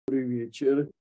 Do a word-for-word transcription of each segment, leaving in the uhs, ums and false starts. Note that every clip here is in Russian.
Добрый вечер.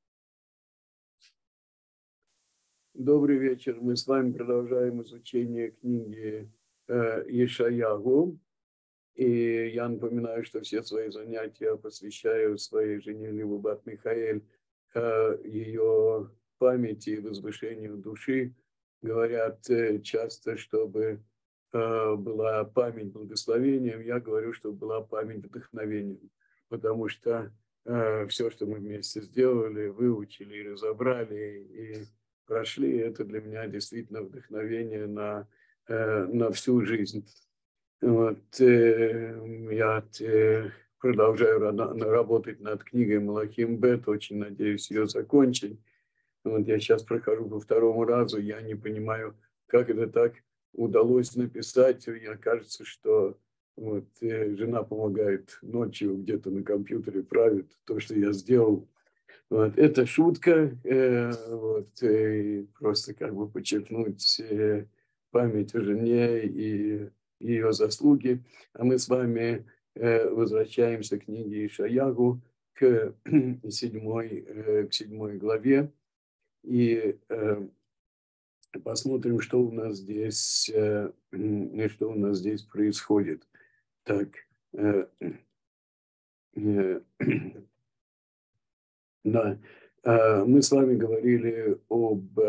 Добрый вечер. Мы с вами продолжаем изучение книги э, Ешаяху. И я напоминаю, что все свои занятия посвящаю своей жене Ливубат Михаэль, э, ее памяти и возвышению души. Говорят э, часто, чтобы э, была память благословением. Я говорю, чтобы была память вдохновением. Потому что э, все, что мы вместе сделали, выучили, разобрали и прошли, это для меня действительно вдохновение на, э, на всю жизнь. Вот, э, я э, продолжаю работать над книгой Малахим Бет, очень надеюсь ее закончить. Вот я сейчас прохожу по второму разу, я не понимаю, как это так удалось написать. Мне кажется, что вот, э, жена помогает ночью где-то на компьютере, правит то, что я сделал. Вот, это шутка, э, вот, э, просто как бы подчеркнуть э, память о жене и ее заслуги. А мы с вами э, возвращаемся к книге Ишаяху, к седьмой, э, к седьмой главе. И э, посмотрим, что у нас здесь, э, что у нас здесь происходит. Так, э, э, да, э, мы с вами говорили об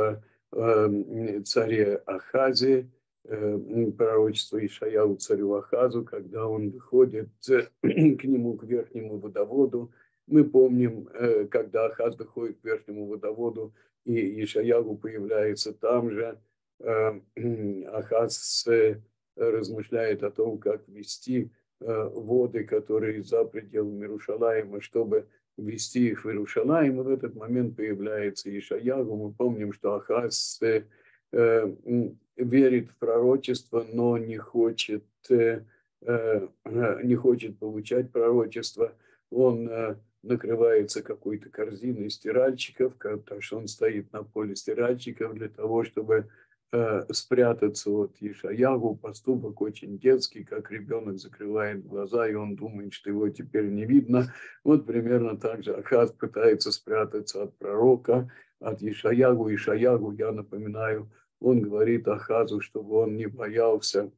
э, царе Ахазе, э, пророчество Ишаяху царю Ахазу, когда он выходит к нему, к верхнему водоводу. Мы помним, э, когда Ахаз выходит к верхнему водоводу, и Ишаяху появляется там же, э, Ахаз э, размышляет о том, как вести э, воды, которые за пределами Иерушалаима, чтобы ввести их в Иерушалаим, и в этот момент появляется Ишаяху. Мы помним, что Ахаз э, э, верит в пророчество, но не хочет, э, э, не хочет получать пророчество. Он э, накрывается какой-то корзиной стиральщиков, потому что он стоит на поле стиральщиков для того, чтобы э, спрятаться от Ишаяху. Поступок очень детский, как ребенок закрывает глаза, и он думает, что его теперь не видно. Вот примерно так же Ахаз пытается спрятаться от пророка, от Ишаяху. Ишаяху, я напоминаю, он говорит Ахазу, чтобы он не боялся,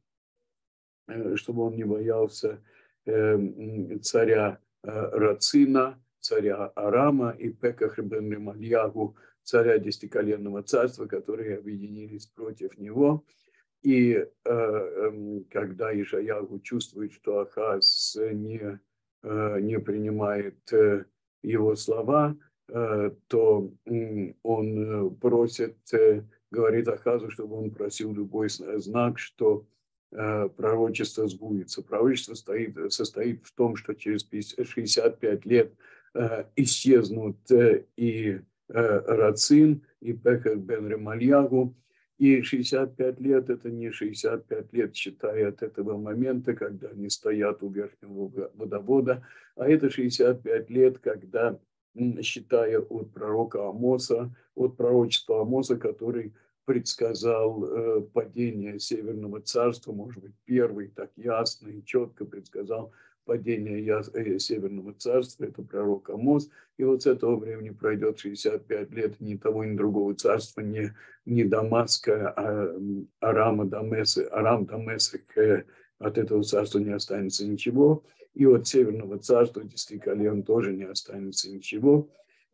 чтобы он не боялся царя Рацина, царя Арама и Пеках бен Ремальяху, царя десятиколенного царства, которые объединились против него. И э, э, когда Ишаяху чувствует, что Ахаз не, э, не принимает э, его слова, э, то э, он просит, э, говорит Ахазу, чтобы он просил любой знак, что э, пророчество сбудется. Пророчество стоит, состоит в том, что через шестьдесят пять лет э, исчезнут э, и э, Рацин, и Пеках бен Ремальяху. И шестьдесят пять лет – это не шестьдесят пять лет, считая от этого момента, когда они стоят у верхнего водовода, а это шестьдесят пять лет, когда, считая от пророка Амоса, от пророчества Амоса, который предсказал э, падение Северного царства, может быть, первый так ясно и четко предсказал падение я, э, Северного царства, это пророк Амос. И вот с этого времени пройдет шестьдесят пять лет, ни того, ни другого царства, ни, ни Дамаска, а Арама, Дамеса, Арам, Дамесек, э, от этого царства не останется ничего. И от Северного царства, десяти колен, тоже не останется ничего.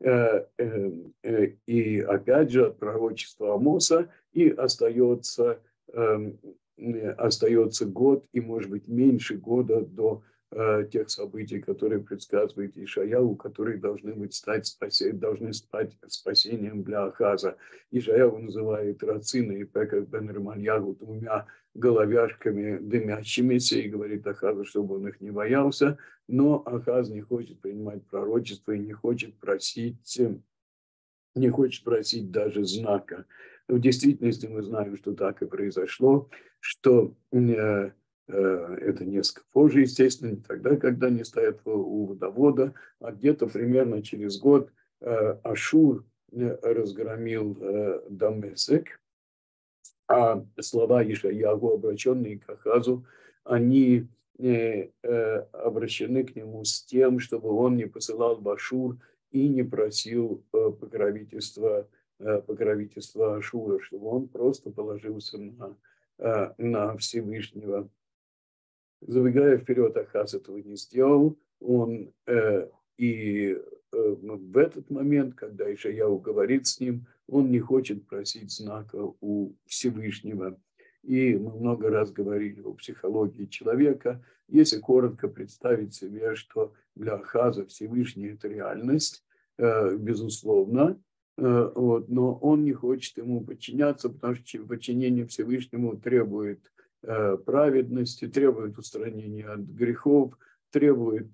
И опять же от пророчества Амоса и остается, остается год и, может быть, меньше года до тех событий, которые предсказывает Ишаяху, которые должны быть стать спасением, должны стать спасением для Ахаза. Ишаяху называет Рацина и Пеках бен Ремальяху двумя головяшками дымящимися и говорит Ахазу, чтобы он их не боялся, но Ахаз не хочет принимать пророчество и не хочет просить, не хочет просить даже знака. В действительности мы знаем, что так и произошло, что э, это несколько позже, естественно, не тогда, когда они стоят у водовода, а где-то примерно через год Ашур разгромил Дамесек, а слова Ишаяху, обращенные к Ахазу, они обращены к нему с тем, чтобы он не посылал в Ашур и не просил покровительства, покровительства Ашура, чтобы он просто положился на, на Всевышнего. Забегая вперед, Ахаз этого не сделал. Он э, и э, в этот момент, когда Ишаяу говорит с ним, он не хочет просить знака у Всевышнего. И мы много раз говорили о психологии человека. Если коротко представить себе, что для Ахаза Всевышний – это реальность, э, безусловно, э, вот, но он не хочет ему подчиняться, потому что подчинение Всевышнему требует праведности, требует устранения от грехов, требует,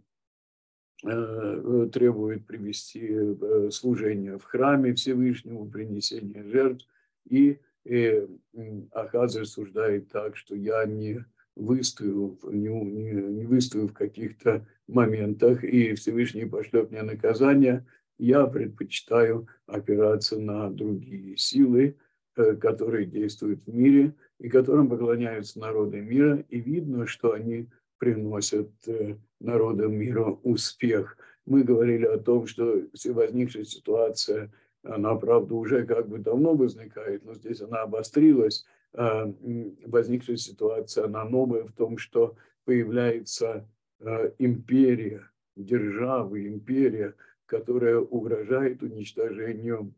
требует привести служение в храме Всевышнему, принесение жертв. И Ахаз рассуждает так, что я не выстою, не, не, не выстою в каких-то моментах, и Всевышний пошлет мне наказание. Я предпочитаю опираться на другие силы, которые действуют в мире и которым поклоняются народы мира, и видно, что они приносят народам мира успех. Мы говорили о том, что возникшая ситуация, она, правда, уже как бы давно возникает, но здесь она обострилась. Возникшая ситуация, она новая в том, что появляется империя, держава, империя, которая угрожает уничтожению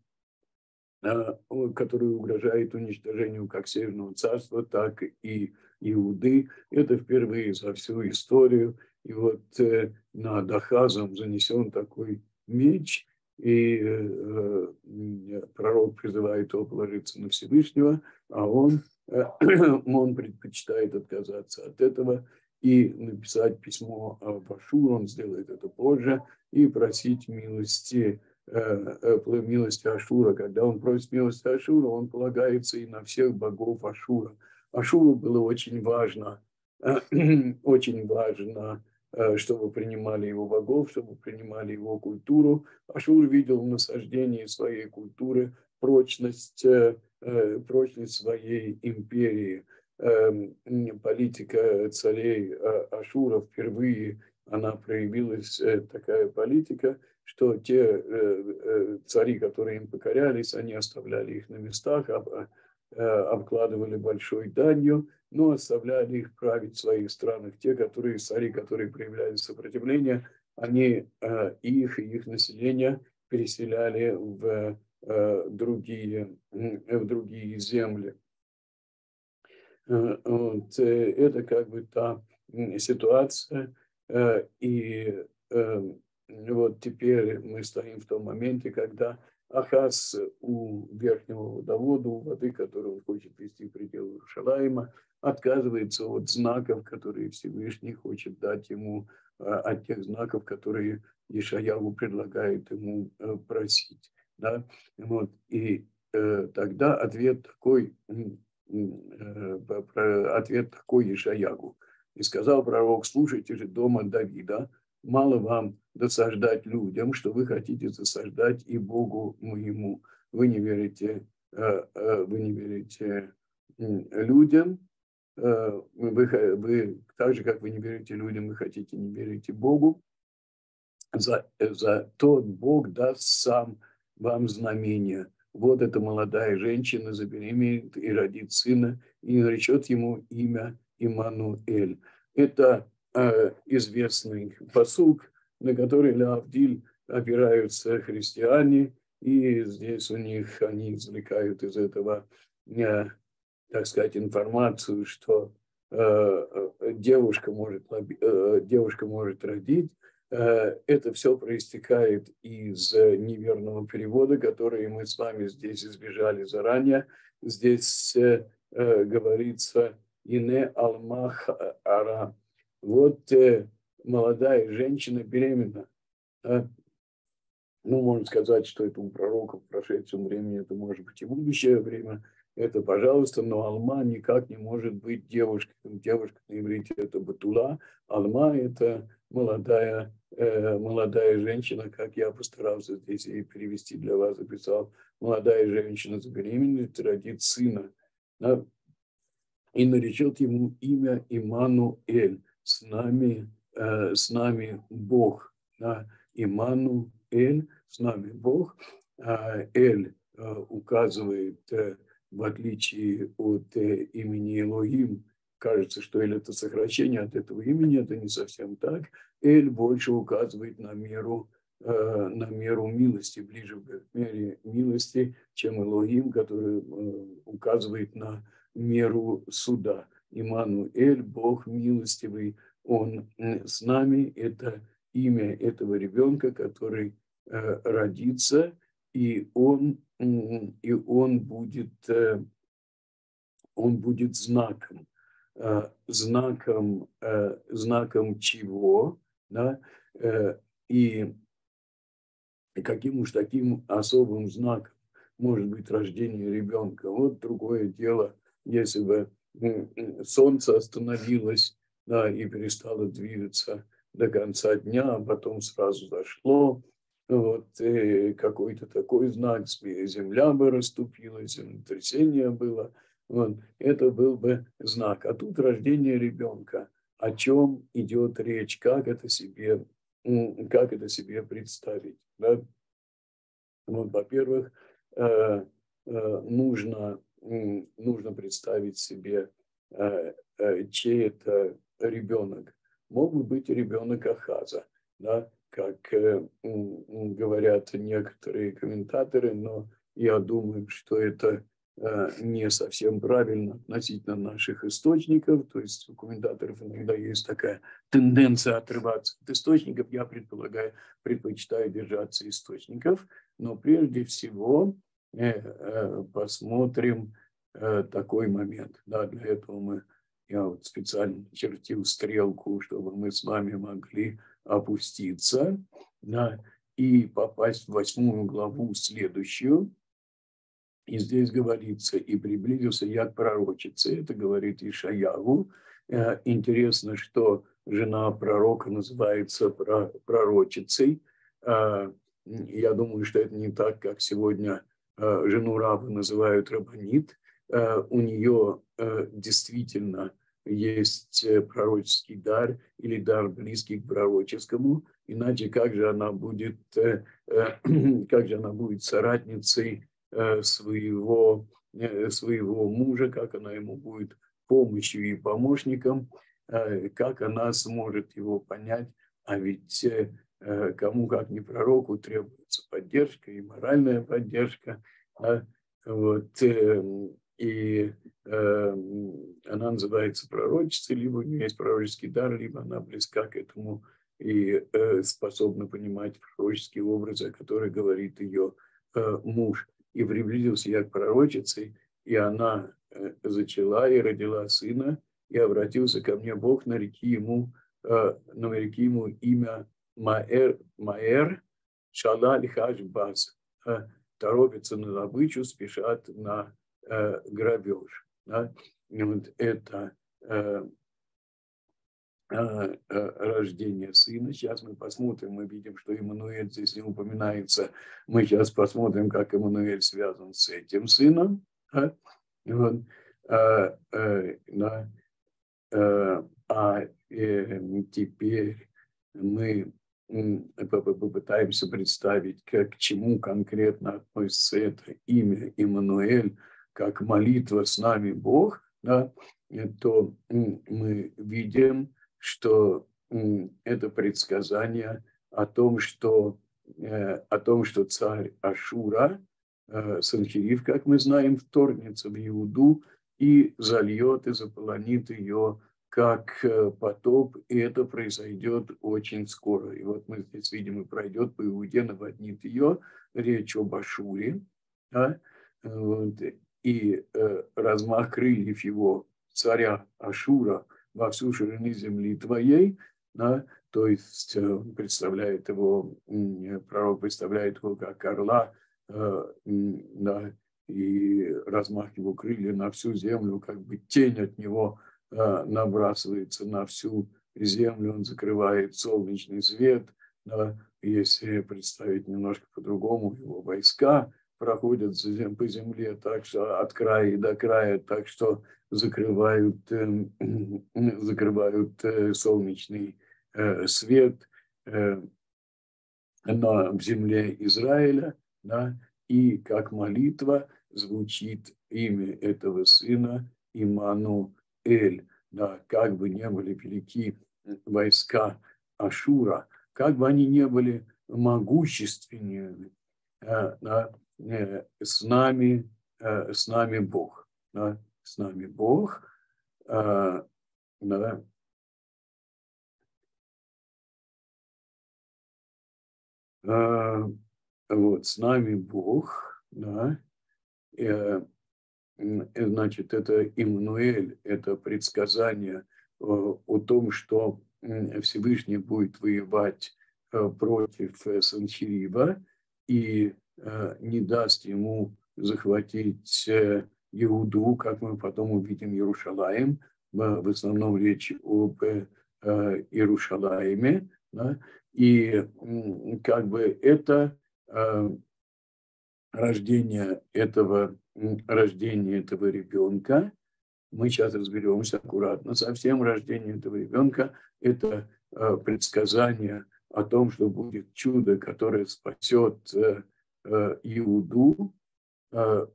который угрожает уничтожению как Северного царства, так и Иуды. Это впервые за всю историю. И вот э, над Ахазом занесен такой меч, и э, э, пророк призывает его положиться на Всевышнего, а он, э, он предпочитает отказаться от этого и написать письмо в Ашур, он сделает это позже, и просить милости милости Ашура. Когда он просит милости Ашура, он полагается и на всех богов Ашура. Ашуру было очень важно, очень важно, чтобы принимали его богов, чтобы принимали его культуру. Ашур видел в насаждении своей культуры прочность, прочность своей империи. Политика царей Ашура впервые она проявилась, такая политика, что те э, э, цари, которые им покорялись, они оставляли их на местах, об, э, обкладывали большой данью, но оставляли их править в своих странах. Те, которые, цари, которые проявляли сопротивление, они э, их и их население переселяли в, э, другие, в другие земли. Э, вот, э, это как бы та ситуация, э, и э, вот теперь мы стоим в том моменте, когда Ахаз у верхнего водовода, у воды, которую он хочет вести в пределы Иерушалаима, отказывается от знаков, которые Всевышний хочет дать ему, от тех знаков, которые Ишаяху предлагает ему просить. Да? Вот. И э, тогда ответ такой, ответ такой Ишаяху. И сказал пророк: слушайте же дома Давида, мало вам досаждать людям, что вы хотите досаждать и Богу моему. Вы не верите, вы не верите людям, вы, вы, так же, как вы не верите людям, вы хотите не верите Богу. За, за то Бог даст сам вам знамение. Вот эта молодая женщина забеременеет и родит сына, и наречет ему имя Имануэль. Это э, известный пасук, на который лавдиль опираются христиане, и здесь у них, они извлекают из этого, э, так сказать, информацию, что э, девушка может, э, девушка может родить. Это все проистекает из неверного перевода, который мы с вами здесь избежали заранее. Здесь э, говорится «Ине алмах ара». Вот э, молодая женщина беременна. Да? Ну, можно сказать, что это у пророка в прошедшем времени, это может быть и будущее время. Это, пожалуйста, но алма никак не может быть девушкой. Девушка на иврите – это батула, алма – это молодая, э, молодая женщина, как я постарался здесь и перевести для вас, записал. Молодая женщина забеременеет, родит сына, да, и наречет ему имя Имануэль. С нами, э, с нами Бог, да, Имануэль. Эль, с нами Бог. Эль указывает, в отличие от имени Элохим, кажется, что Эль – это сокращение от этого имени, это не совсем так. Эль больше указывает на меру, на меру милости, ближе к мере милости, чем Элохим, который указывает на меру суда. Иммануэль, Бог милостивый, Он с нами. Это имя этого ребенка, который родится, и он, и он будет, он будет знаком. Знаком, знаком чего? Да? И каким уж таким особым знаком может быть рождение ребенка? Вот другое дело, если бы солнце остановилось, да, и перестало двигаться до конца дня, а потом сразу зашло, вот, какой-то такой знак, земля бы расступилась, землетрясение было, вот, это был бы знак. А тут рождение ребенка. О чем идет речь, как это себе, как это себе представить? Да? Вот, во-первых, нужно, нужно представить себе, чей это ребенок. Мог бы быть ребенок Ахаза, да, как говорят некоторые комментаторы, но я думаю, что это не совсем правильно относительно наших источников. То есть у комментаторов иногда есть такая тенденция отрываться от источников. Я предполагаю, предпочитаю держаться источников. Но прежде всего посмотрим такой момент. Да, для этого мы, я вот специально чертил стрелку, чтобы мы с вами могли опуститься, да, и попасть в восьмую главу следующую. И здесь говорится: «И приблизился я к пророчице». Это говорит Ишайяу. Интересно, что жена пророка называется пророчицей. Я думаю, что это не так, как сегодня жену раба называют рабанит. У нее действительно есть пророческий дар или дар близкий к пророческому. Иначе как же она будет, как же она будет соратницей своего, своего мужа, как она ему будет помощью и помощником, как она сможет его понять? А ведь кому, как не пророку, требуется поддержка и моральная поддержка. Вот. И она называется пророчицей, либо у нее есть пророческий дар, либо она близка к этому и способна понимать пророческие образы, о которых говорит ее муж. И приблизился я к пророчице, и она зачала и родила сына, и обратился ко мне Бог, нареки ему, нареки ему имя Маэр, Маэр Шалаль Хашбаз. Торопятся на добычу, спешат на грабеж. Да? Вот это рождение сына. Сейчас мы посмотрим, мы видим, что Иммануэль здесь не упоминается. Мы сейчас посмотрим, как Иммануэль связан с этим сыном. А, вот, а, а, а, а теперь мы попытаемся представить, как, к чему конкретно относится это имя Иммануэль, как молитва «С нами Бог», да, то мы видим, что это предсказание о том, что, о том, что царь Ашура, Санхерив, как мы знаем, вторгнется в Иуду и зальет и заполонит ее как потоп, и это произойдет очень скоро. И вот мы здесь видим, и пройдет по Иуде, наводнит ее, речь об Ашуре, да? Вот. И э, размах крыльев его, царя Ашура, во всю ширину земли твоей, да? То есть э, представляет его, э, пророк представляет его как орла, э, да? И размах его крылья на всю землю, как бы тень от него набрасывается на всю землю, он закрывает солнечный свет. Да, если представить немножко по-другому, его войска проходят по земле так что от края до края, так что закрывают, закрывают солнечный свет. на, в земле Израиля, да, и как молитва звучит имя этого сына Иммануэль. Да, как бы не были велики войска Ашура, как бы они не были могущественными, э, да, э, с нами, э, с нами Бог. Да, с нами Бог. Э, да, э, вот, с нами Бог, да, э, значит, это Иммануэль, это предсказание э, о том, что Всевышний будет воевать э, против э, Санхириба и э, не даст ему захватить э, Иуду, как мы потом увидим Иерушалаим. В основном речь об э, Иерушалаиме. Да? И как бы это э, рождение этого, рождение этого ребенка, мы сейчас разберемся аккуратно, совсем рождение этого ребенка – это э, предсказание о том, что будет чудо, которое спасет э, э, Иуду, э,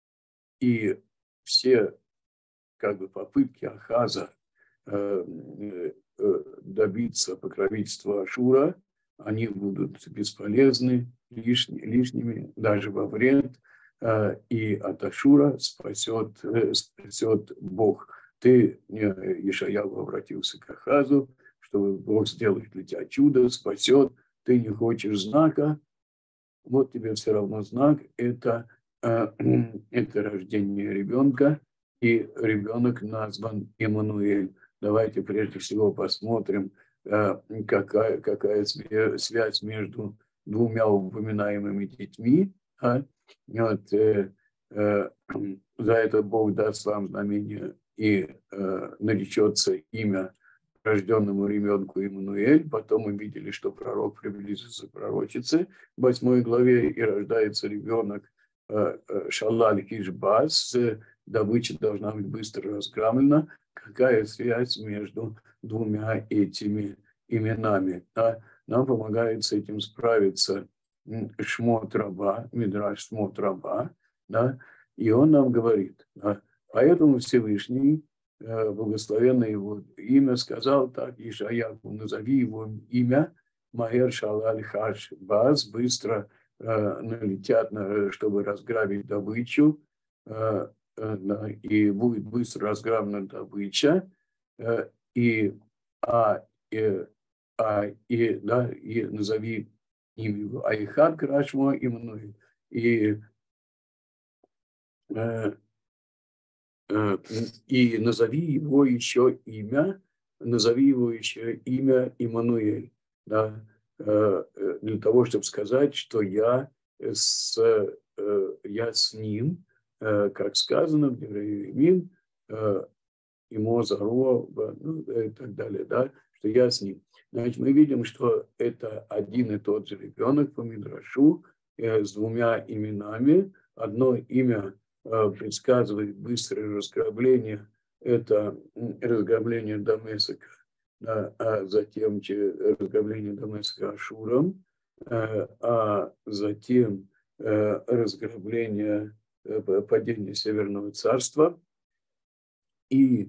и все как бы попытки Ахаза э, э, добиться покровительства Ашура, они будут бесполезны, лишни, лишними, даже во вред, э, и от Ашура спасет, э, спасет Бог. Ты, Ишаяху, обратился к Ахазу, что Бог сделает для тебя чудо, спасет, ты не хочешь знака, вот тебе все равно знак, это, э, это рождение ребенка, и ребенок назван Иммануэль. Давайте прежде всего посмотрим, э, какая, какая связь между двумя упоминаемыми детьми. А? Вот, э, э, за это Бог даст вам знамение, и э, наречется имя рожденному ребенку Иммануэль. Потом мы видели, что пророк приблизится к пророчице в восьмой главе, и рождается ребенок Шалаль Хишбас. Добыча должна быть быстро разгромлена. Какая связь между двумя этими именами? Да? Нам помогает с этим справиться Шмот Раба, Мидраш Шмот Раба, да? И он нам говорит, да? Поэтому Всевышний, благословенное его имя, сказал так Ишаяху: назови его имя Маэр Шалаль Хаш Баз, быстро э, налетят, на, чтобы разграбить добычу, э, э, и будет быстро разграблена добыча, э, и, а, и, а, и, да, и назови имя его Айхат Крашмо Иммануэль, и э, и назови его еще имя, назови его еще имя Иммануэль, да, для того, чтобы сказать, что я с, я с ним, как сказано в Деврея Имо, Заро, ну, и так далее, да, что я с ним. Значит, мы видим, что это один и тот же ребенок по Мидрашу с двумя именами. Одно имя предсказывает быстрое разграбление, это разграбление Дамеска, да, а затем разграбление Дамеска Ашуром, а затем разграбление, падение Северного царства. И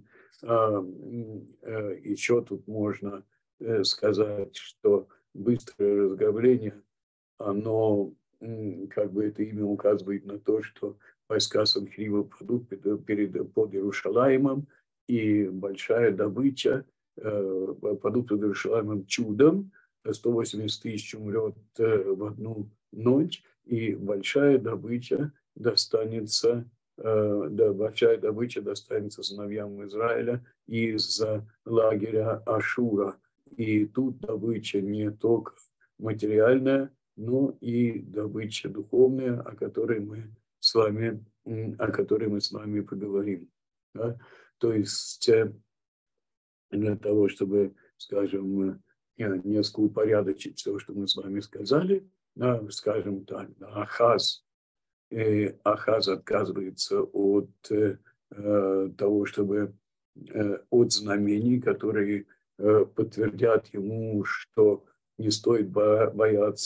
еще тут можно сказать, что быстрое разграбление, оно, как бы это имя указывает на то, что войска Санхирива падут перед, под Иерушалаимом, и большая добыча падут под Иерушалаимом чудом, сто восемьдесят тысяч умрет в одну ночь, и большая добыча достанется, да, большая добыча достанется сыновьям Израиля из лагеря Ашура. И тут добыча не только материальная, но и добыча духовная, о которой мы с вами, о которой мы с вами поговорим. Да? То есть для того, чтобы, скажем, несколько упорядочить все, что мы с вами сказали, да, скажем так, да, Ахаз, э, Ахаз отказывается от э, того, чтобы э, от знамений, которые э, подтвердят ему, что не стоит бояться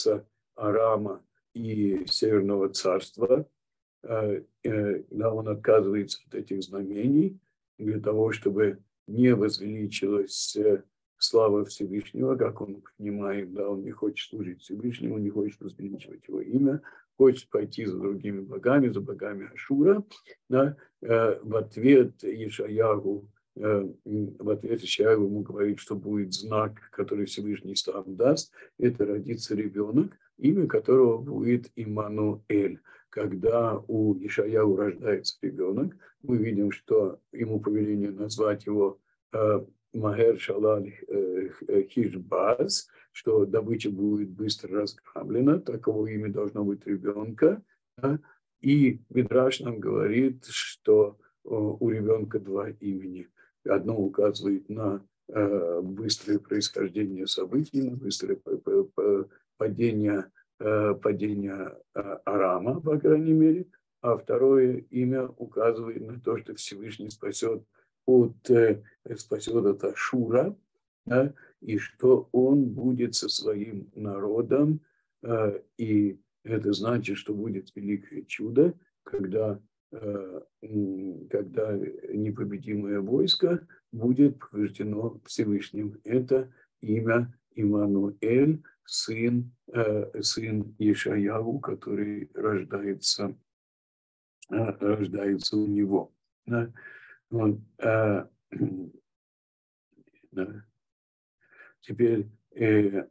Арама и Северного царства. Да, он отказывается от этих знамений для того, чтобы не возвеличилась слава Всевышнего, как он понимает, да, он не хочет служить Всевышнему, не хочет возвеличивать его имя, хочет пойти за другими богами, за богами Ашура. Да, в ответ Ишаяху, в ответ Ишаяху ему говорит, что будет знак, который Всевышний сам даст, это родится ребенок, имя которого будет Иммануэль. Когда у Ишаяху рождается ребенок, мы видим, что ему повеление назвать его Магер Шалаль Хишбаз, что добыча будет быстро разграблена, таково имя должно быть ребенка. Да? И Мидраш нам говорит, что у ребенка два имени. Одно указывает на быстрое происхождение событий, на быстрое падение, падение Арама, по крайней мере, а второе имя указывает на то, что Всевышний спасет от, спасет от Ашура, да, и что он будет со своим народом, и это значит, что будет великое чудо, когда, когда непобедимое войско будет побеждено Всевышним. Это имя Иммануэль, сын, сын Ишаяху, который рождается, рождается у него. Да. Вот, а, да. Теперь э,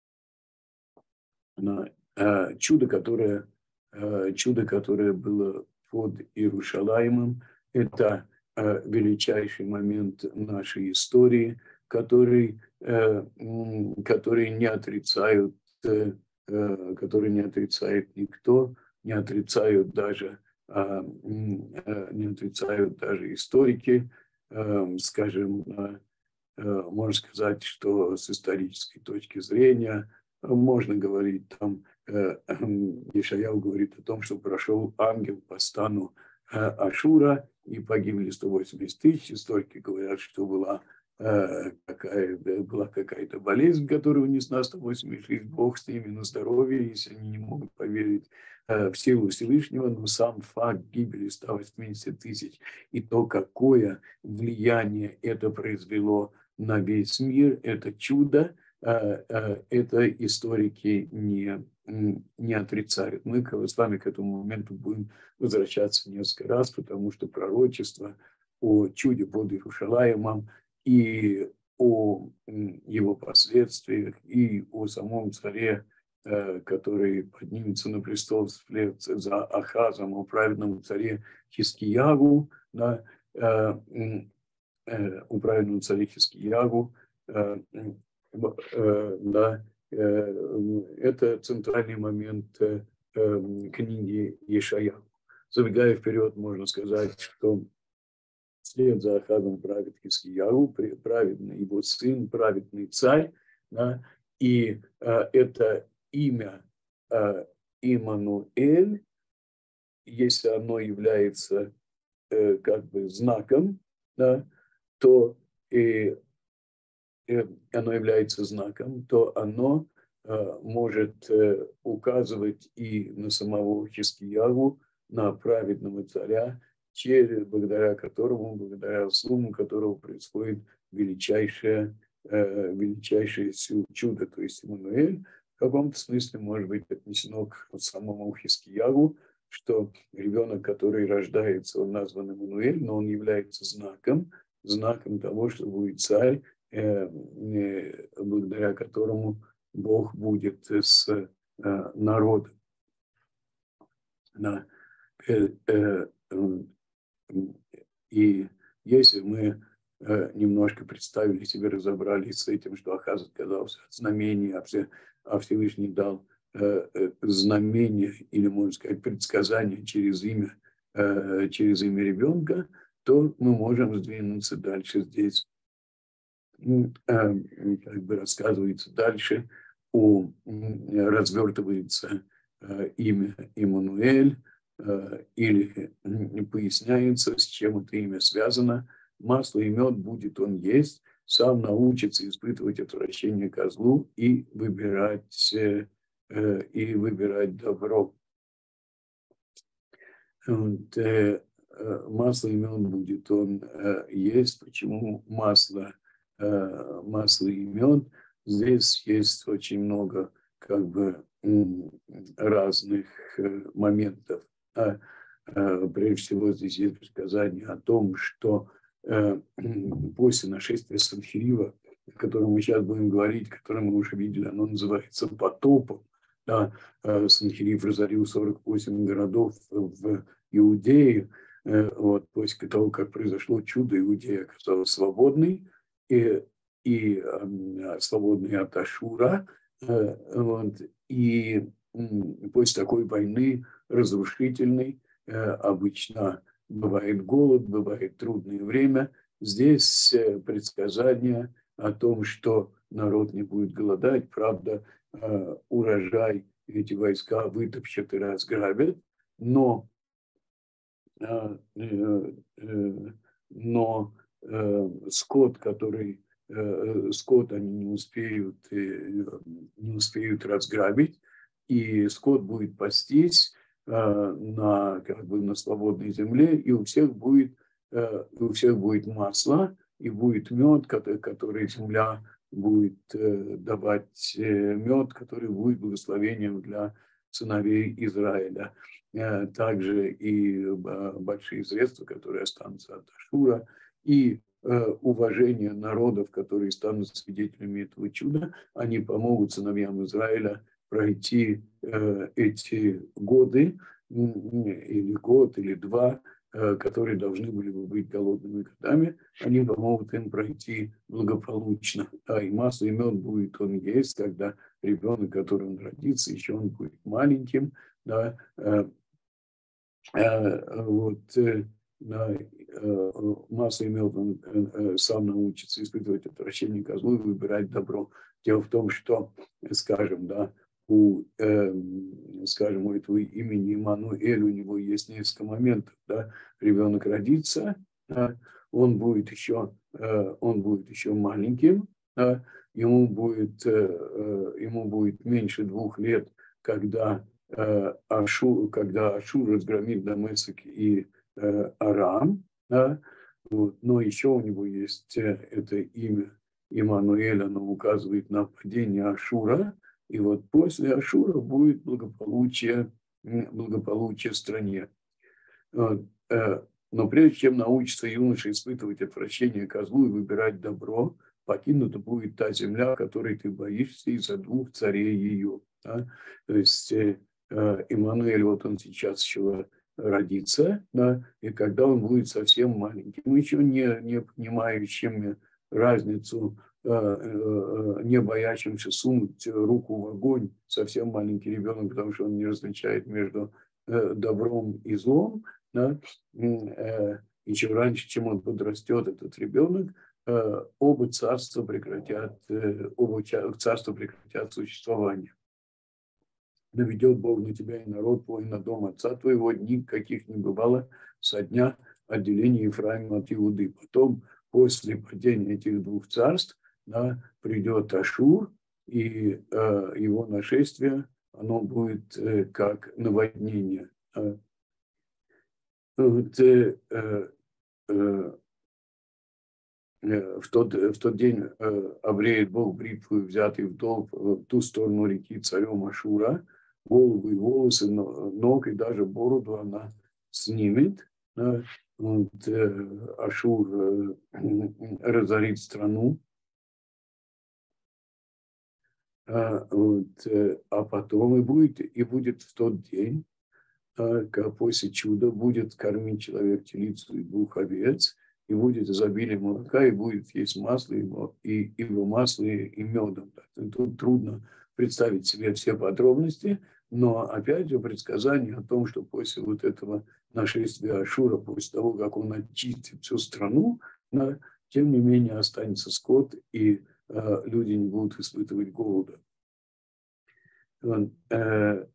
на, а, чудо, которое, а, чудо, которое было под Иерушалаимом, это а, величайший момент нашей истории, который, а, который не отрицают, а, который не отрицает никто, не отрицают даже не отрицают даже историки, скажем, можно сказать, что с исторической точки зрения можно говорить, там Ишаяху говорит о том, что прошел ангел по стану Ашура и погибли сто восемьдесят тысяч. Историки говорят, что была какая, была какая-то болезнь, которая унесла сто восемьдесят шесть, Бог с ними, на здоровье, если они не могут поверить в силу Всевышнего, но сам факт гибели ста восьмидесяти тысяч и то, какое влияние это произвело на весь мир, это чудо, это историки не, не отрицают. Мы с вами к этому моменту будем возвращаться несколько раз, потому что пророчество о чуде под Иерушалаимом и о его последствиях, и о самом царе, который поднимется на престол вслед за Ахазом, о праведном царе Хискиягу, да, о праведном царе Хискиягу, да, это центральный момент книги Ишаяху. Забегая вперед, можно сказать, что вслед за Ахазом правит Хискиягу, праведный его сын, праведный царь, да, и это имя э, Иммануэль, если оно является э, как бы знаком, да, то и, э, оно является знаком, то оно э, может э, указывать и на самого Хискиягу, на праведного царя, через, благодаря которому, благодаря слугам которого происходит величайшее величайшее чудо, то есть Иммануэль, в каком-то смысле может быть отнесено к самому Хискиягу, что ребенок, который рождается, он назван Иммануэль, но он является знаком, знаком того, что будет царь, благодаря которому Бог будет с народом. И если мы немножко представили себе, разобрались с этим, что Ахаз отказался от знамения, а Всевышний дал знамение, или, можно сказать, предсказание через имя, через имя ребенка, то мы можем сдвинуться дальше здесь. Как бы рассказывается дальше, о, развертывается имя Иммануэль, или поясняется, с чем это имя связано. Масло и мед будет он есть, сам научится испытывать отвращение ко злу и выбирать, и выбирать добро. Вот, масло и мед будет он есть. Почему масло, масло и мед? Здесь есть очень много как бы разных моментов. Прежде всего, здесь есть предсказание о том, что после нашествия Санхирива, о котором мы сейчас будем говорить, которое мы уже видели, оно называется потопом. Да, Санхирив разорил сорок восемь городов в Иудее. Вот, после того, как произошло чудо, Иудея оказалась свободной, и, и э, свободной от Ашура. Э, вот, и э, после такой войны разрушительной э, обычно бывает голод, бывает трудное время. Здесь э, предсказание о том, что народ не будет голодать, правда, э, урожай эти войска вытопчат и разграбят, но но скот, который скот они не успеют, не успеют разграбить, и скот будет пастись на, как бы, на свободной земле, и у всех будет, у всех будет масло, и будет мед, который, который земля будет давать мед, который будет благословением для сыновей Израиля. Также и большие средства, которые останутся от Ашура, и уважение народов, которые станут свидетелями этого чуда, они помогут сыновьям Израиля пройти эти годы, или год, или два, которые должны были бы быть голодными годами, они помогут им пройти благополучно. Да, и масло и мед будет он есть, когда ребенок, который он родится, еще он будет маленьким, да, вот, масло и мед, он сам научится испытывать отвращение козлу и выбирать добро. Дело в том, что, скажем, да, у, скажем, у этого имени Иммануэль, у него есть несколько моментов, да, ребенок родится, да, он будет еще, он будет еще маленьким, да, ему будет, ему будет меньше двух лет, когда Ашур, когда Ашур разгромит Дамеск и э, Арам, да, вот, но еще у него есть это имя Иммануэль, оно указывает на падение Ашура, и вот после Ашура будет благополучие, благополучие в стране. Вот, э, но прежде чем научится юноша испытывать отвращение козлу и выбирать добро, покинута будет та земля, которой ты боишься, из-за двух царей ее. Да? То есть э, Иммануэль, вот он сейчас еще родится, да, и когда он будет совсем маленьким, еще не, не понимающим разницу, не боящимся сунуть руку в огонь, совсем маленький ребенок, потому что он не различает между добром и злом, да, еще раньше, чем он подрастет, этот ребенок, оба царства прекратят, оба царства прекратят существование. Наведет Бог на тебя и народ твой, на дом отца твоего, дней каких не бывало со дня отделения Ефраима от Иуды. Потом, после падения этих двух царств, да, придет Ашур, и э, его нашествие, оно будет э, как наводнение. Вот, э, э, э, в тот, в тот день э, обреет Бог бритву, взятый в долг в ту сторону реки царем Ашура, голову и волосы, ног и даже бороду она снимет. Да? Вот, э, Ашур э, разорит страну. А, вот, э, а потом и будет, и будет в тот день, а, как после чуда, будет кормить человек телицу и двух овец, и будет изобилие молока, и будет есть масло, и, и его масло, и, и медом. Тут трудно представить себе все подробности, но опять же предсказание о том, что после вот этого нашествия Ашура, после того, как он очистит всю страну, да, тем не менее останется скот, и э, люди не будут испытывать голода. Вот, э,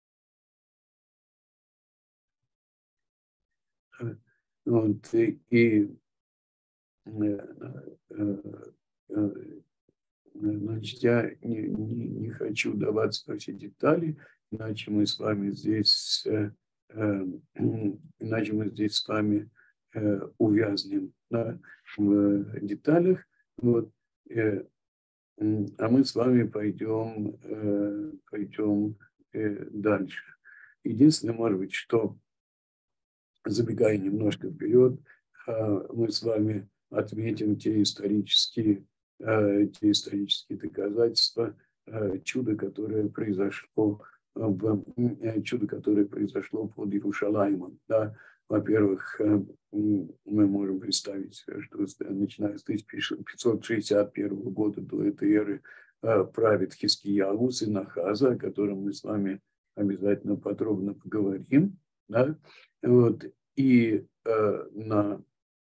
вот, и, и Значит, я не, не, не хочу даваться во все детали, иначе мы с вами здесь, э, э, иначе мы здесь с вами э, увязнем, да, в деталях. Вот, э, а мы с вами пойдем, э, пойдем э, дальше. Единственное, может быть, что, забегая немножко вперед, э, мы с вами отметим те исторические, э, те исторические доказательства э, чуда, которое произошло в, э, чудо, которое произошло под Иерушалаимом. Да. Во-первых, э, мы можем представить, что начиная с тысяча пятьсот шестьдесят первого года до этой эры э, правит Хискияу, сын Ахаза, о котором мы с вами обязательно подробно поговорим. Да. Вот. И э, на,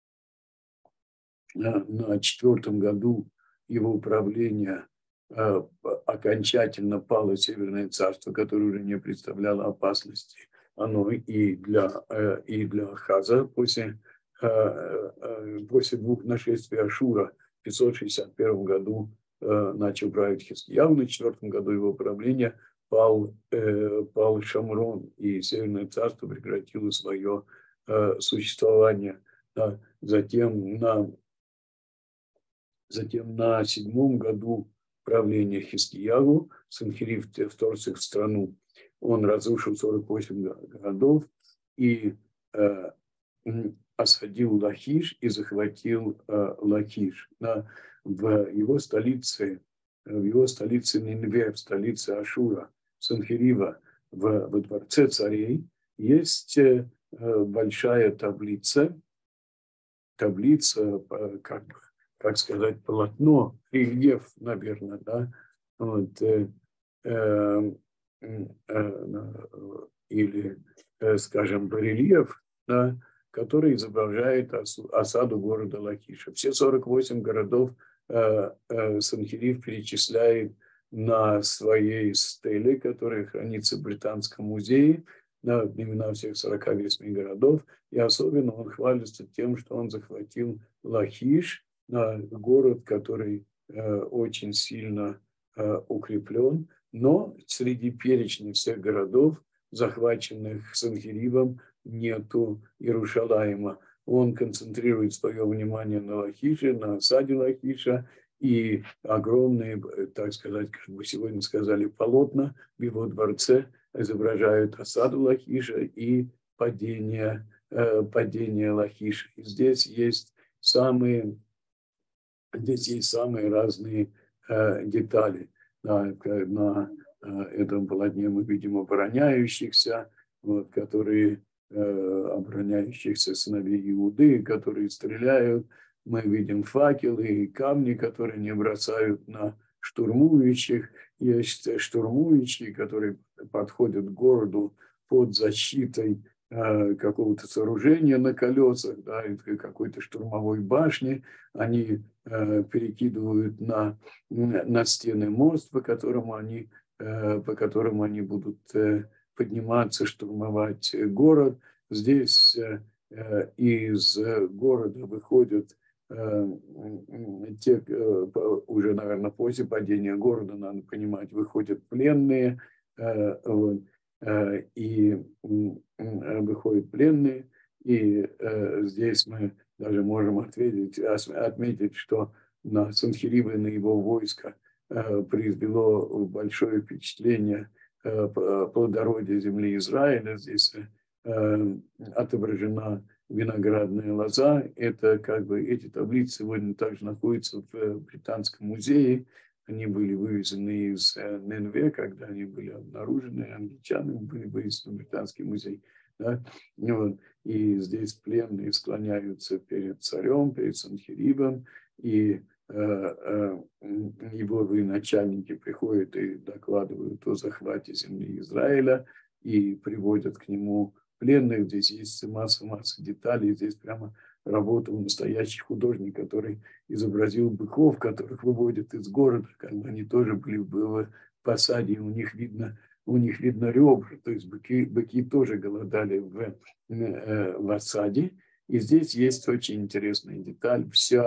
на, на четвертом году его правления э, окончательно пало Северное царство, которое уже не представляло опасности. Оно и для, э, и для Ахаза после, э, э, после двух нашествий Ашура в пятьсот шестьдесят первом году э, начал править Хискияу, на четвертом году его правления пал, э, пал Шамрон, и Северное царство прекратило свое э, существование. Да. Затем на Затем на седьмом году правления Хискиягу Санхерив вторгся в страну. Он разрушил сорок восемь городов и э, осадил Лахиш и захватил э, Лахиш. На, в его столице, в его столице Нинве, в столице Ашура, Санхерива, в, во дворце царей, есть э, большая таблица, таблица, как бы, как сказать, полотно, рельеф, наверное, да, вот, э, э, э, или, э, скажем, барельеф, да, который изображает осаду города Лахиша. Все сорок восемь городов э, э, Санхерив перечисляет на своей стеле, которая хранится в Британском музее, на имена всех сорока восьми городов, и особенно он хвалится тем, что он захватил Лахиш, город, который э, очень сильно э, укреплен, но среди перечня всех городов, захваченных Санхеривом, нету Иерушалаима. Он концентрирует свое внимание на Лахише, на осаде Лахиша, и огромные, так сказать, как бы сегодня сказали, полотна в его дворце изображают осаду Лахиша и падение, э, падение Лахиша. И здесь есть самые, здесь есть самые разные э, детали. На, на э, этом полотне мы видим обороняющихся, вот, которые э, обороняющихся сыновей Иуды, которые стреляют. Мы видим факелы и камни, которые не бросают на штурмующих. Есть штурмующие, которые подходят к городу под защитой э, какого-то сооружения на колесах, да, какой-то штурмовой башни. Они э, перекидывают на, на стены мост, по которому они, э, по которому они будут э, подниматься, штурмовать город. Здесь э, из города выходят те, уже, наверное, после падения города, надо понимать, выходят пленные, и выходят пленные, и здесь мы даже можем ответить, отметить, что на Санхерива и на его войско произвело большое впечатление плодородия земли Израиля. Здесь отображена виноградная лоза. Это как бы эти таблицы сегодня также находятся в Британском музее. Они были вывезены из Нинве, когда они были обнаружены англичанами, были вывезены в Британский музей. Да? Вот. И здесь пленные склоняются перед царем, перед Санхеривом, и э, э, его военачальники приходят и докладывают о захвате земли Израиля и приводят к нему пленных. Здесь есть масса-масса деталей. Здесь прямо работал настоящий художник, который изобразил быков, которых выводят из города. Как бы они тоже были в посаде, у них видно, у них видно ребра. То есть быки, быки тоже голодали в, в осаде. И здесь есть очень интересная деталь. Вся,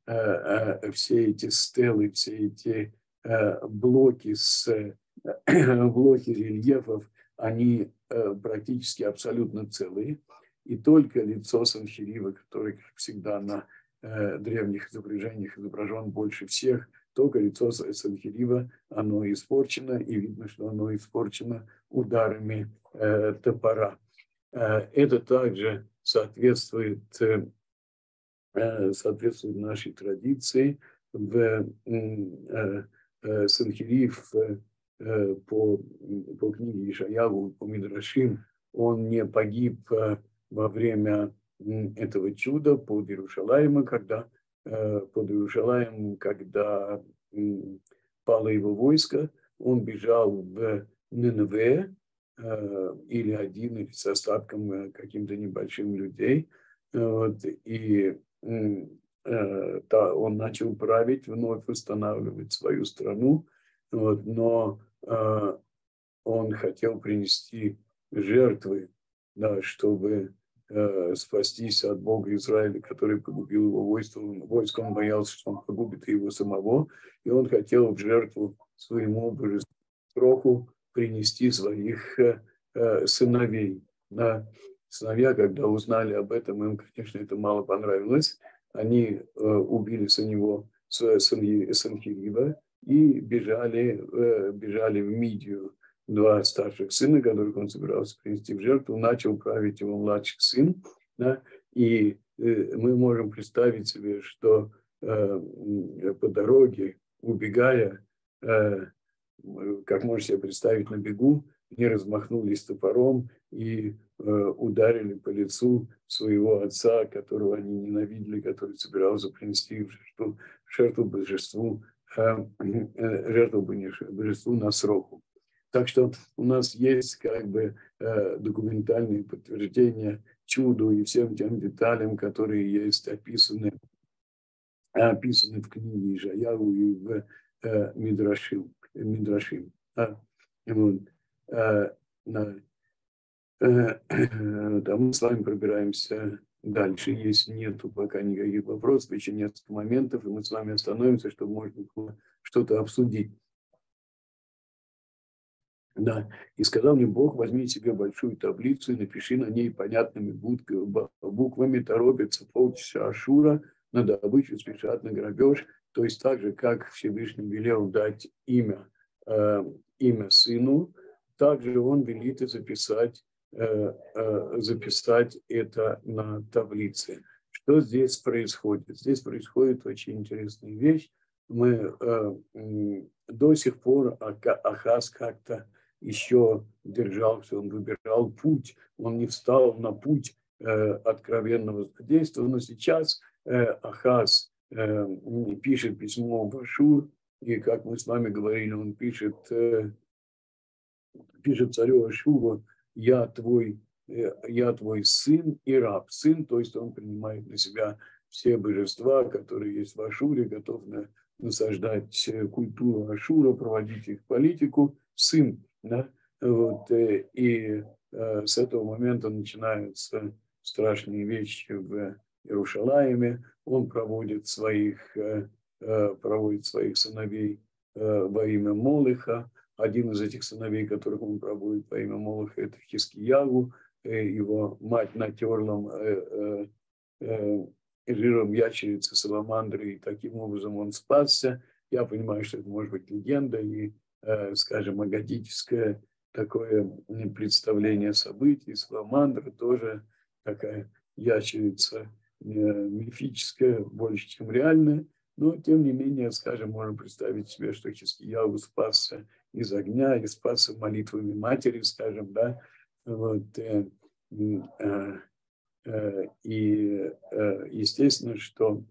все эти стелы, все эти блоки, с, блоки рельефов, они практически абсолютно целые. И только лицо Санхирива, который, как всегда, на древних изображениях изображен больше всех, только лицо Санхирива, оно испорчено, и видно, что оно испорчено ударами э, топора. Э, это также соответствует, э, соответствует нашей традиции. В э, э, Санхирив э, по, по книге Ишаяву, по Мидрашим, он не погиб э, во время этого чуда под Иерушалаемом, когда под Иерушалаем, когда пало его войско, он бежал в Ниневе, или один, или с остатком каким-то небольшим людей. Вот, и он начал править, вновь восстанавливать свою страну, вот, но он хотел принести жертвы, да, чтобы э, спастись от Бога Израиля, который погубил его войско. Войско, он боялся, что он погубит его самого, и он хотел в жертву своему божеству Троху принести своих э, сыновей. Да. Сыновья, когда узнали об этом, им, конечно, это мало понравилось. Они э, убили за него Санхирива и бежали, э, бежали в Мидию. Два старших сына, которых он собирался принести в жертву, начал править его младший сын. Да? И э, мы можем представить себе, что э, по дороге, убегая, э, как можно себе представить, на бегу, они размахнулись топором и э, ударили по лицу своего отца, которого они ненавидели, который собирался принести в жертву, в жертву божеству, э, э, жертву божеству Насроху. Так что у нас есть как бы э, документальные подтверждения чуду и всем тем деталям, которые есть описаны, описаны в книге Ишаяху и в э, Мидрашим. Мидрашим. Да? Вот. Э, да. э, да, мы с вами пробираемся дальше. Если нету пока никаких вопросов, еще несколько моментов, и мы с вами остановимся, чтобы можно было что-то обсудить. Да. И сказал мне Бог: возьми себе большую таблицу и напиши на ней понятными буквами: торопится полчаса Ашура на добычу, спешат на грабеж. То есть так же, как Всевышний велел дать имя, э, имя сыну, также он велит и записать, э, э, записать это на таблице. Что здесь происходит? Здесь происходит очень интересная вещь. Мы э, до сих пор Ахаз как-то еще держался, он выбирал путь, он не встал на путь э, откровенного злодейства, но сейчас э, Ахаз э, пишет письмо в Ашур, и, как мы с вами говорили, он пишет, э, пишет царю Ашуру: я твой, э, я твой сын и раб. Сын, то есть он принимает на себя все божества, которые есть в Ашуре, готов на, насаждать культуру Ашура, проводить их политику. Сын. Да? Вот, и э, с этого момента начинаются страшные вещи в Иерушалаиме. Он проводит своих, э, проводит своих сыновей э, во имя Молеха. Один из этих сыновей, которых он проводит во имя Молеха, это Хискиягу. Э, его мать натерла э, э, жиром ящерицы саламандры, и таким образом он спасся. Я понимаю, что это может быть легенда и, скажем, агадическое такое представление событий. Саламандра тоже такая ящерица мифическая, больше, чем реальная. Но, тем не менее, скажем, можно представить себе, что Хискиягу спасся из огня и спасся молитвами матери, скажем, да. Вот, э, э, э, и, э, естественно, что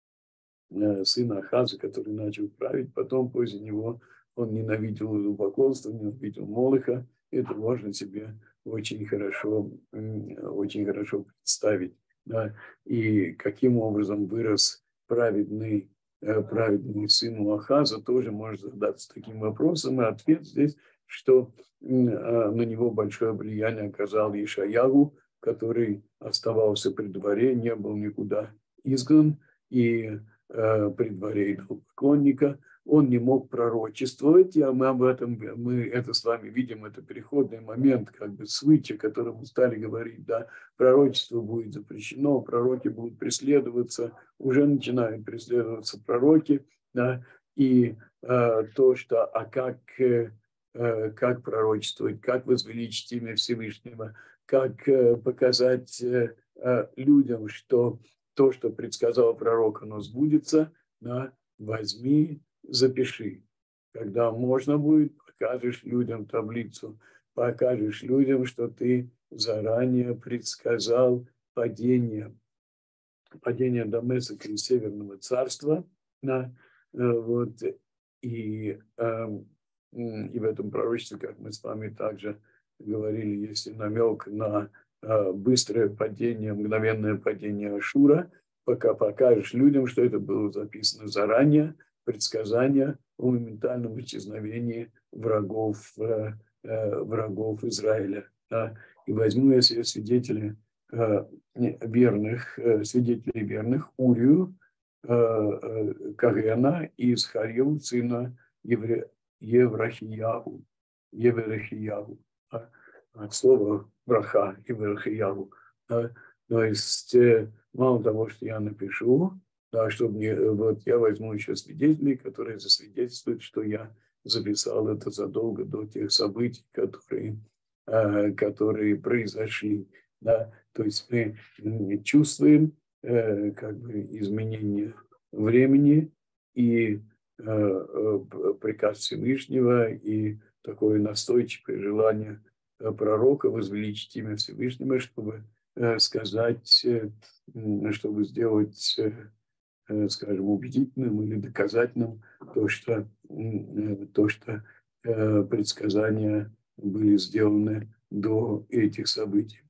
сын Ахаза, который начал править, потом после него он ненавидел идолопоклонство, ненавидел Молеха. Это можно себе очень хорошо, очень хорошо представить. Да? И каким образом вырос праведный, праведный сын у Ахаза, тоже можно задаться таким вопросом. И ответ здесь, что на него большое влияние оказал Ишаяху, который оставался при дворе, не был никуда изгнан, и при дворе идолопоклонника, он не мог пророчествовать, и мы об этом, мы это с вами видим, это переходный момент, как бы свыча, о котором мы стали говорить, да, пророчество будет запрещено, пророки будут преследоваться, уже начинают преследоваться пророки, да, и э, то, что, а как, э, как пророчествовать, как возвеличить имя Всевышнего, как э, показать э, людям, что то, что предсказал пророк, оно сбудется, да, возьми, запиши. Когда можно будет, покажешь людям таблицу, покажешь людям, что ты заранее предсказал падение, падение Дамеска и Северного царства, да, вот, и, и в этом пророчестве, как мы с вами также говорили, есть намек на быстрое падение, мгновенное падение Ашура, пока покажешь людям, что это было записано заранее, предсказание о моментальном исчезновении врагов, э, э, врагов Израиля. Да? И возьму я себе свидетелей э, верных, э, свидетелей верных, Урию, э, э, Кагена и Исхарьеву, сына Евре, Еврахиягу, Еврахиягу, да? От слова браха, Еврахиягу. Да? То есть э, мало того, что я напишу, да, чтобы мне, вот я возьму еще свидетелей, которые засвидетельствуют, что я записал это задолго до тех событий, которые, э, которые произошли. Да. То есть мы чувствуем э, как бы изменение времени и э, э, приказ Всевышнего, и такое настойчивое желание пророка возвеличить имя Всевышнего, чтобы э, сказать, э, чтобы сделать, э, скажем, убедительным или доказательным то, что, э, то, что э, предсказания были сделаны до этих событий.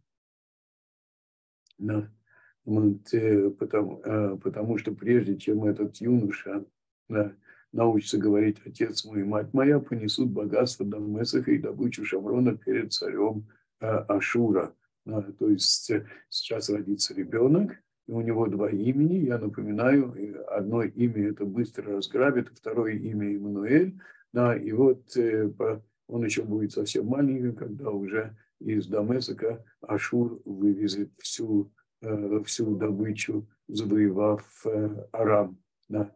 Да. Вот, э, потому, э, потому что прежде чем этот юноша, да, научится говорить: отец мой и мать моя понесут богатство Дамеска и добычу Шамрона перед царем э, Ашура. Да, то есть э, сейчас родится ребенок, и у него два имени. Я напоминаю, одно имя это быстро разграбит, второе имя Иммануэль. Да, и вот э, по, он еще будет совсем маленьким, когда уже из Дамеска Ашур вывезет всю, э, всю добычу, завоевав э, Арам. Да.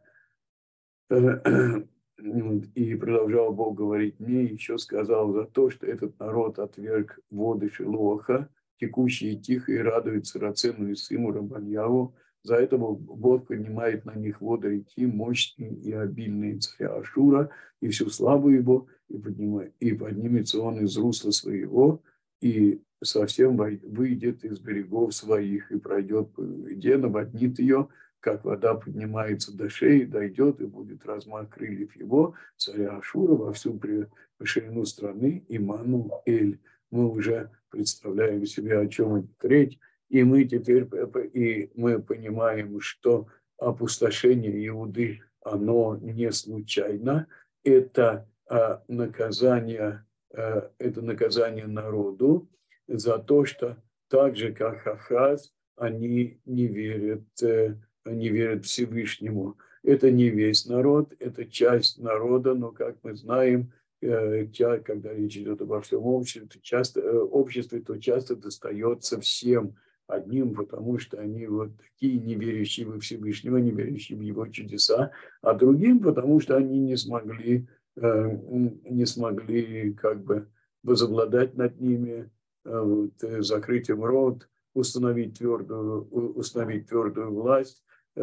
И продолжал Бог говорить мне, еще сказал: за то, что этот народ отверг воды Шилоха, текущие тихо и радуется Рацену и сыну Рабаньяву, за это Бог поднимает на них воды реки, мощные и обильные царя Ашура, и всю славу его, и, поднимает, и поднимется он из русла своего, и совсем выйдет из берегов своих, и пройдет по воде, наводнит ее, как вода поднимается до шеи, дойдет, и будет размах крыльев его, царя Ашура, во всю ширину страны, Иммануэль. Мы уже представляем себе, о чем идет речь, и мы теперь и мы понимаем, что опустошение Иуды, оно не случайно, это а, наказание, а, это наказание народу за то, что так же, как Ахаз, они не верят не верят Всевышнему. Это не весь народ, это часть народа, но, как мы знаем, когда речь идет обо всем обществе, то часто, обществе, то часто достается всем одним, потому что они вот такие неверящие во Всевышнего, не верящие в его чудеса, а другим, потому что они не смогли, не смогли как бы возобладать над ними, вот, закрыть им рот, установить твердую, установить твердую власть,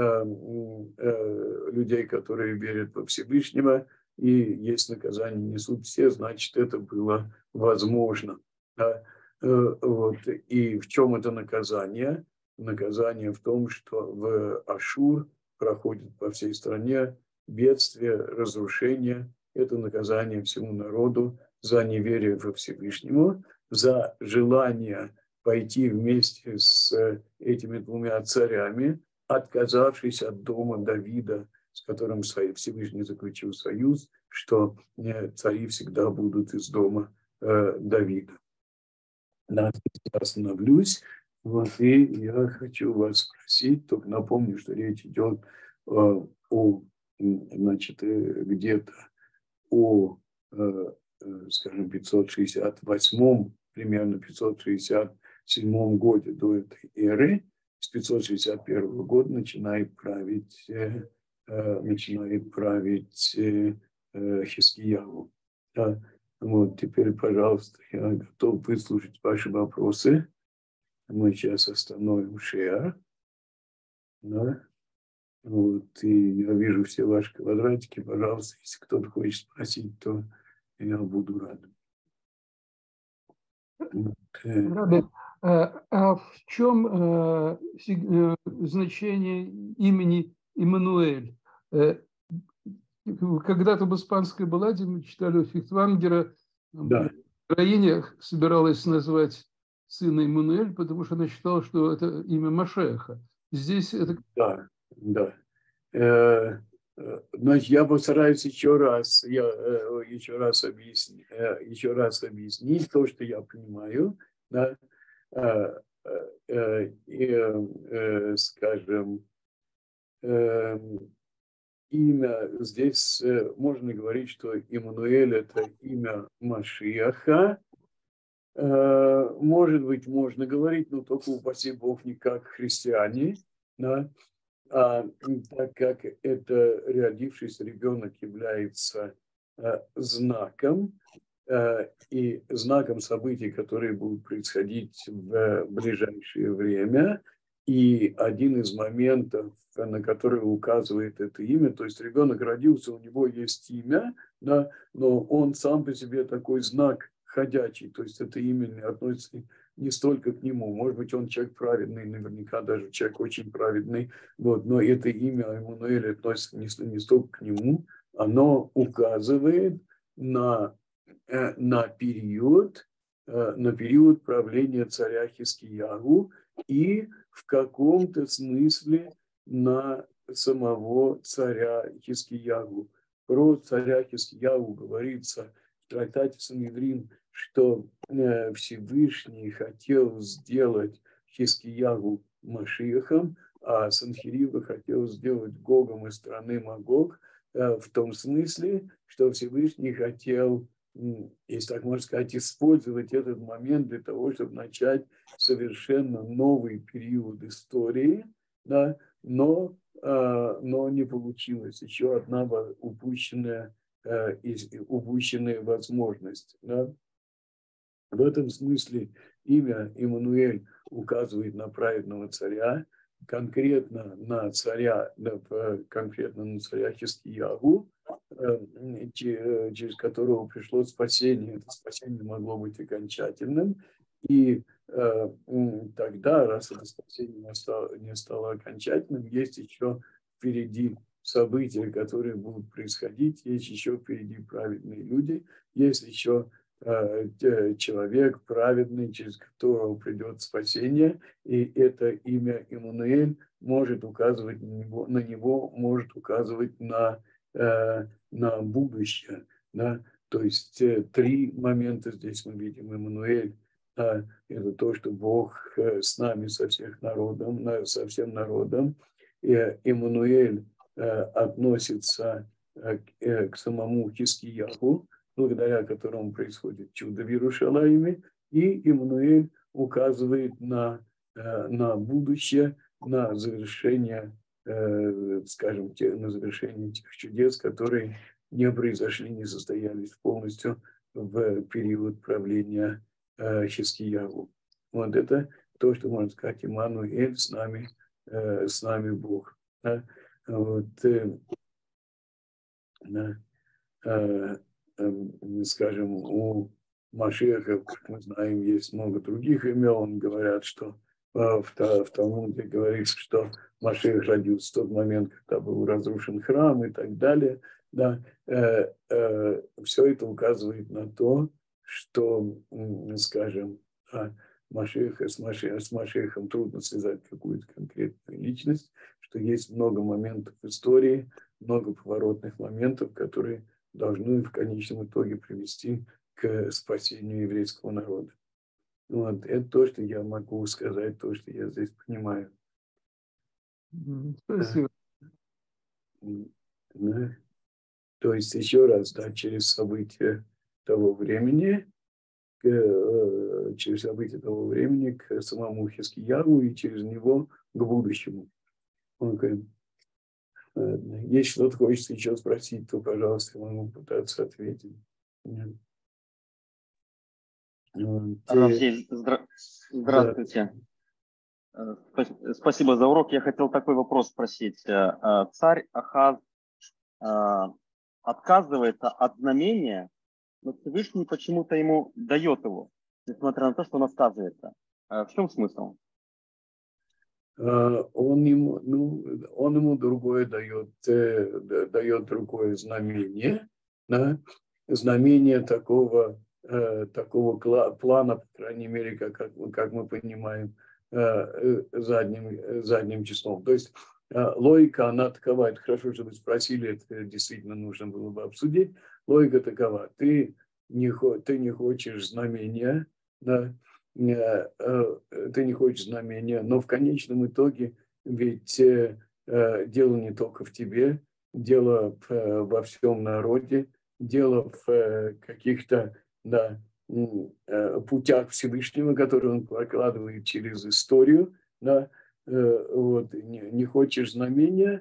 людей, которые верят во Всевышнего, и есть наказание несут все, значит, это было возможно. Да? Вот. И в чем это наказание? Наказание в том, что в Ашур проходит по всей стране бедствие, разрушение. Это наказание всему народу за неверие во Всевышнему, за желание пойти вместе с этими двумя царями, отказавшись от дома Давида, с которым Всевышний заключил союз, что цари всегда будут из дома э, Давида. Да, я остановлюсь. Вот, и я хочу вас спросить, только напомню, что речь идет о, значит, где-то о, скажем, пятьсот шестьдесят восьмом, примерно пятьсот шестьдесят седьмом годе до этой эры, с пятьсот шестьдесят первого года начинает править, начинает править Хискиягу. Да. Вот теперь, пожалуйста, я готов выслушать ваши вопросы. Мы сейчас остановим share. Да. Вот, и я вижу все ваши квадратики. Пожалуйста, если кто-то хочет спросить, то я буду рад. Вот. Раби, а в чем значение имени Иммануэль? Когда-то в испанской балладе мы читали у Фихтвангера, Да. героиня собиралась назвать сына Иммануэль, потому что она считала, что это имя Машеха. Здесь это... Да, да. Значит, я постараюсь еще раз, я, еще раз объяснить, еще раз объяснить то, что я понимаю, да, и, скажем, имя, здесь можно говорить, что Иммануэль – это имя Машиаха. Может быть, можно говорить, но только, упаси Бог, не как христиане, да? А, так как это родившийся ребенок является знаком, и знаком событий, которые будут происходить в ближайшее время. И один из моментов, на который указывает это имя, то есть ребенок родился, у него есть имя, да, но он сам по себе такой знак ходячий, то есть это имя не относится не столько к нему, может быть, он человек праведный, наверняка даже человек очень праведный, вот, но это имя Иммануэль относится не, не столько к нему, оно указывает на на период, на период правления царя Хискиягу и в каком-то смысле на самого царя Хискиягу. Про царя Хискиягу говорится в трактате Санедрин, что Всевышний хотел сделать Хискиягу Машиахом, а Санхирива хотел сделать Гогом из страны Магог, в том смысле, что Всевышний хотел, если так можно сказать, использовать этот момент для того, чтобы начать совершенно новый период истории, да, но, но не получилось. Еще одна упущенная, упущенная возможность. Да. В этом смысле имя Иммануэль указывает на праведного царя, конкретно на царя, конкретно на царя Хискиягу, через которого пришло спасение. Это спасение могло быть окончательным. И тогда, раз это спасение не стало, не стало окончательным, есть еще впереди события, которые будут происходить, есть еще впереди праведные люди, есть еще человек праведный, через которого придет спасение, и это имя Иммануэль может указывать на него, на него может указывать на, на будущее. Да? То есть три момента здесь мы видим. Иммануэль – это то, что Бог с нами, со всех народом, со всем народом. И Иммануэль относится к самому Хискиягу, благодаря которому происходит чудо в Иерусалиме, и Иммануэль указывает на, на будущее, на завершение, скажем, на завершение тех чудес, которые не произошли, не состоялись полностью в период правления Хискиягу. Вот это то, что можно сказать, Иммануэль, с нами, с нами Бог. Да? Вот, да. Скажем, у Машеха, как мы знаем, есть много других имен. Говорят, что в, в Талмуде говорится, что Машех родился в тот момент, когда был разрушен храм и так далее. Да, э, э, все это указывает на то, что, скажем, Машеха, с, Машехом, с Машехом трудно связать какую-то конкретную личность, что есть много моментов в истории, много поворотных моментов, которые должны в конечном итоге привести к спасению еврейского народа. Вот. Это то, что я могу сказать, то, что я здесь понимаю. Спасибо. Да. То есть еще раз, да, через события того времени, к, через события того времени к самому Хискияву и через него к будущему. Okay. Если что-то хочется еще спросить, то, пожалуйста, я могу пытаться ответить. Равзей, здра... здравствуйте. Да. Спасибо за урок. Я хотел такой вопрос спросить. Царь Ахаз отказывается от знамения, но Всевышний почему-то ему дает его, несмотря на то, что он отказывается. В чем смысл? Он ему, ну, он ему другое дает, дает другое знамение, да? Знамение такого, такого плана, по крайней мере, как, как мы понимаем, задним, задним числом. То есть логика, она такова, это хорошо, что вы спросили, это действительно нужно было бы обсудить. Логика такова, ты не, ты не хочешь знамения, да? Ты не хочешь знамения, но в конечном итоге ведь дело не только в тебе, дело во всем народе, дело в каких-то, да, путях Всевышнего, которые он прокладывает через историю, да, вот, не, не хочешь знамения,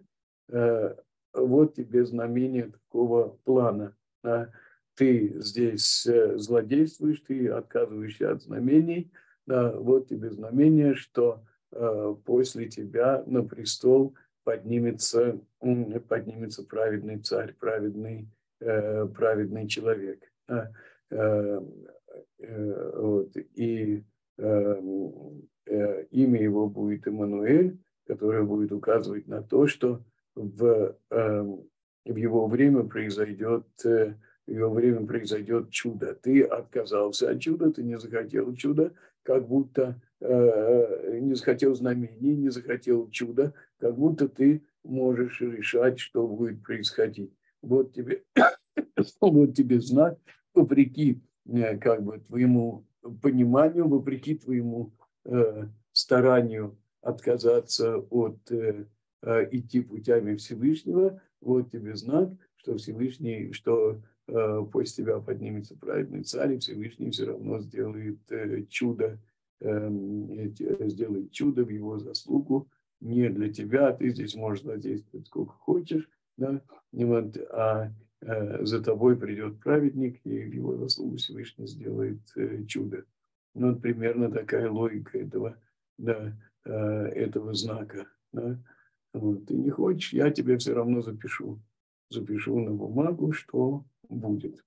вот тебе знамение такого плана, да. Ты здесь злодействуешь, ты отказываешься от знамений, да, вот тебе знамение, что э, после тебя на престол поднимется, поднимется праведный царь, праведный, э, праведный человек. Да. Э, э, вот, и э, э, имя его будет Иммануэль, которое будет указывать на то, что в, э, в его время произойдет... Э, в его время произойдет чудо. Ты отказался от чуда, ты не захотел чуда, как будто э, не захотел знамений, не захотел чуда, как будто ты можешь решать, что будет происходить. Вот тебе, вот тебе знак, вопреки э, как бы твоему пониманию, вопреки твоему э, старанию отказаться от э, э, идти путями Всевышнего, вот тебе знак, что Всевышний, что после тебя поднимется праведный царь, и Всевышний все равно сделает чудо, сделает чудо в его заслугу, не для тебя, ты здесь можешь задействовать сколько хочешь, да, и вот, а за тобой придет праведник, и в его заслугу Всевышний сделает чудо. Ну, вот примерно такая логика этого, да, этого знака. Да. Вот, ты не хочешь, я тебе все равно запишу. Запишу на бумагу, что будет.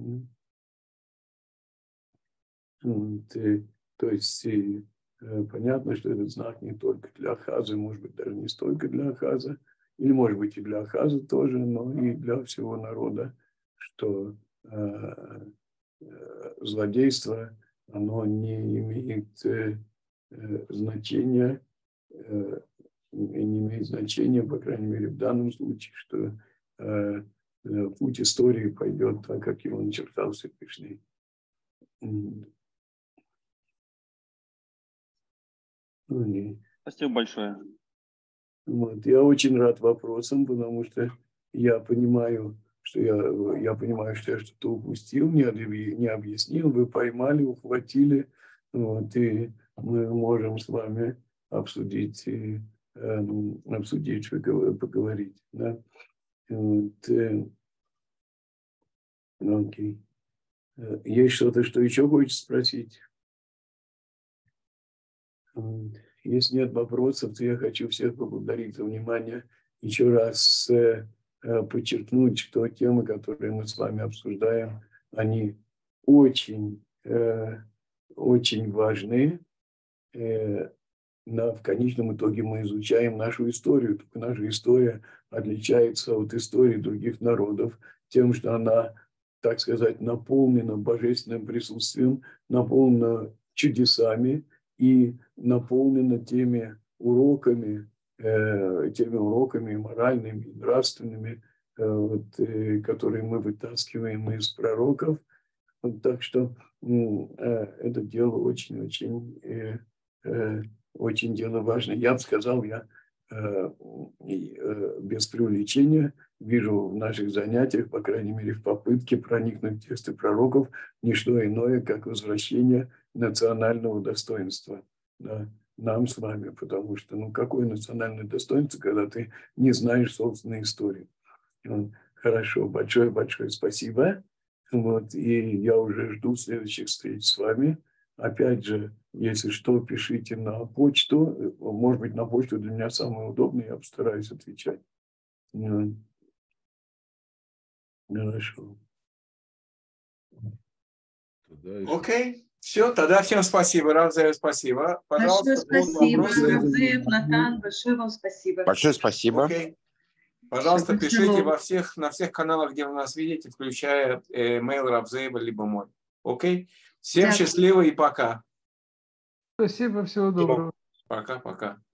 Вот, и, то есть и, э, понятно, что этот знак не только для Ахаза, может быть, даже не столько для Ахаза, или может быть и для Ахаза тоже, но и для всего народа, что э, э, злодейство, оно не имеет э, э, значения, э, не имеет значения, по крайней мере, в данном случае, что э, путь истории пойдет так, как его начертал Всевышний. Спасибо большое. Вот. Я очень рад вопросам, потому что я понимаю, что я, я понимаю, что я что-то упустил, не, не объяснил, вы поймали, ухватили, вот, и мы можем с вами обсудить, и, э, обсудить, поговорить. Да? Вот, э, окей. Есть что-то, что еще хочешь спросить? Если нет вопросов, то я хочу всех поблагодарить за внимание. Еще раз э, подчеркнуть, что темы, которые мы с вами обсуждаем, они очень, э, очень важны. Э, на, в конечном итоге мы изучаем нашу историю. Только наша история отличается от истории других народов тем, что она, так сказать, наполнена божественным присутствием, наполнена чудесами и наполнена теми уроками, э, теми уроками моральными, нравственными, э, вот, э, которые мы вытаскиваем из пророков. Вот, так что э, это дело очень-очень э, э, очень дело важное. Я бы сказал, я, э, и, э, без преувеличения вижу в наших занятиях, по крайней мере, в попытке проникнуть в тексты пророков, не что иное, как возвращение национального достоинства, да, нам с вами, потому что, ну, какое национальное достоинство, когда ты не знаешь собственной истории. Хорошо, большое-большое спасибо. Вот, и я уже жду следующих встреч с вами. Опять же, если что, пишите на почту. Может быть, на почту для меня самое удобное, я постараюсь отвечать. Хорошо. Окей. Все, тогда всем спасибо. Рав Зеев, спасибо. Пожалуйста, большое спасибо, вопросы. Рав Зеев, Натан, большое вам спасибо. Большое спасибо. Окей. Пожалуйста, Шаббат пишите шалом. во всех, на всех каналах, где вы нас видите, включая э, mail Рав Зеева, либо мой. Окей? Всем Да. счастливо и пока. Спасибо, всего доброго. Пока-пока.